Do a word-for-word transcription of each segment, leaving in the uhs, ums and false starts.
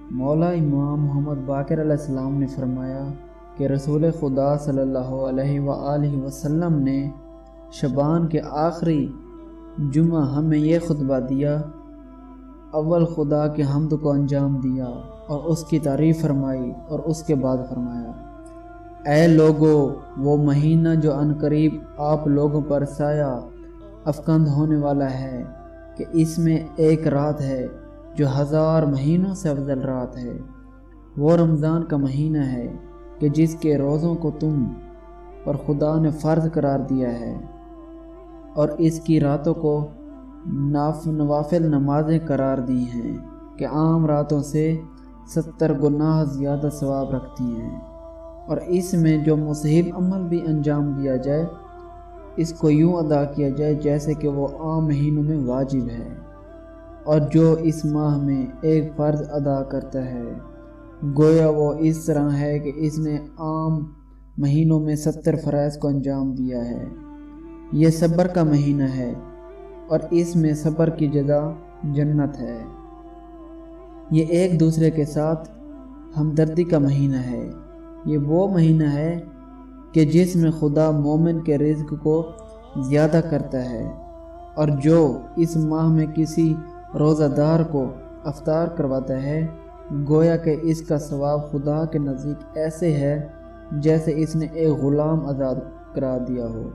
مولا امام محمد باقر علیہ السلام نے فرمایا کہ رسول خدا صلی اللہ علیہ وآلہ وسلم نے شعبان کے آخری جمعہ ہمیں یہ خطبہ دیا، اول خدا کے حمد کو انجام دیا اور اس کی تعریف فرمائی، اور اس کے بعد فرمایا، اے لوگو، وہ مہینہ جو عنقریب آپ لوگوں پر سایہ افکند ہونے والا ہے کہ اس میں ایک رات ہے جو ہزار مہینوں سے افضل رات ہے، وہ رمضان کا مہینہ ہے کہ جس کے روزوں کو تم پر خدا نے فرض قرار دیا ہے، اور اس کی راتوں کو نوافل نمازیں قرار دی ہیں کہ عام راتوں سے ستر گناہ زیادہ ثواب رکھتی ہیں، اور اس میں جو مستحب عمل بھی انجام دیا جائے اس کو یوں ادا کیا جائے جیسے کہ وہ عام مہینوں میں واجب ہے، اور جو اس ماہ میں ایک فرض ادا کرتا ہے گویا وہ اس طرح ہے کہ اس نے عام مہینوں میں ستر فرائض کو انجام دیا ہے۔ یہ صبر کا مہینہ ہے اور اس میں صبر کی جزا جنت ہے۔ یہ ایک دوسرے کے ساتھ ہمدردی کا مہینہ ہے۔ یہ وہ مہینہ ہے کہ جس میں خدا مومن کے رزق کو زیادہ کرتا ہے، اور جو اس ماہ میں کسی روزہ دار کو افطار کرواتا ہے گویا کہ اس کا ثواب خدا کے نزدیک ایسے ہے جیسے اس نے ایک غلام آزاد کرا دیا ہو،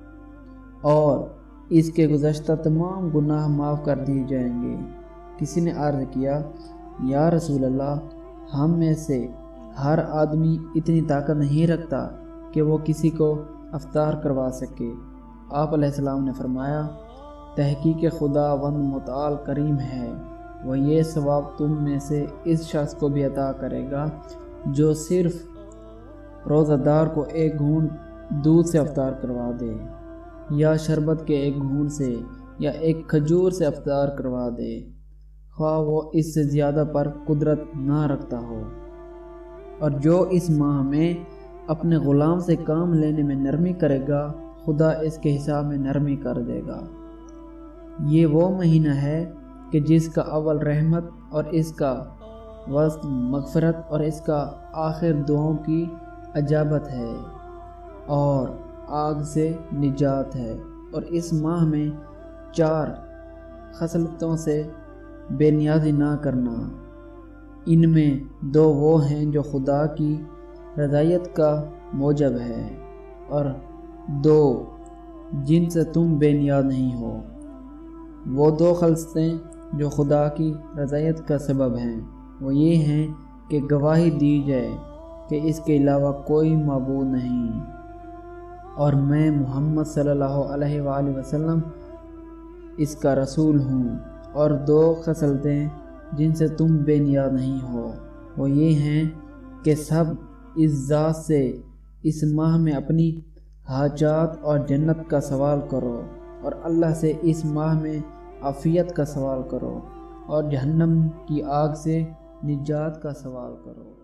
اور اس کے گزشتہ تمام گناہ معاف کر دیے جائیں گے۔ کسی نے عرض کیا، یا رسول اللہ، ہم میں سے ہر آدمی اتنی طاقت نہیں رکھتا کہ وہ کسی کو افطار کروا سکے۔ آپ علیہ السلام نے فرمایا، تحقیق خدا وند متعال کریم ہے، وہ یہ ثواب تم میں سے اس شخص کو بھی عطا کرے گا جو صرف روزہ دار کو ایک گھونٹ دودھ سے افطار کروا دے، یا شربت کے ایک گھونٹ سے، یا ایک کھجور سے افطار کروا دے، خواہ وہ اس سے زیادہ پر قدرت نہ رکھتا ہو۔ اور جو اس ماہ میں اپنے غلام سے کام لینے میں نرمی کرے گا خدا اس کے حساب میں نرمی کر دے گا۔ یہ وہ مہینہ ہے کہ جس کا اول رحمت اور اس کا وسط مغفرت اور اس کا آخر دعاؤں کی اجابت ہے، اور آگ سے نجات ہے، اور اس ماہ میں چار خصلتوں سے بے نیازی نہ کرنا۔ ان میں دو وہ ہیں جو خدا کی رضایت کا موجب ہے، اور دو جن سے تم بے نیاز نہیں ہو۔ وہ دو خصلتیں جو خدا کی رضایت کا سبب ہیں وہ یہ ہیں کہ گواہی دی جائے کہ اس کے علاوہ کوئی معبود نہیں، اور میں محمد صلی اللہ علیہ وآلہ وسلم اس کا رسول ہوں۔ اور دو خصلتیں جن سے تم بے نیاز نہیں ہو وہ یہ ہیں کہ سب اس ذات سے اس ماہ میں اپنی حاجات اور جنت کا سوال کرو، اور اللہ سے اس ماہ میں عافیت کا سوال کرو، اور جہنم کی آگ سے نجات کا سوال کرو۔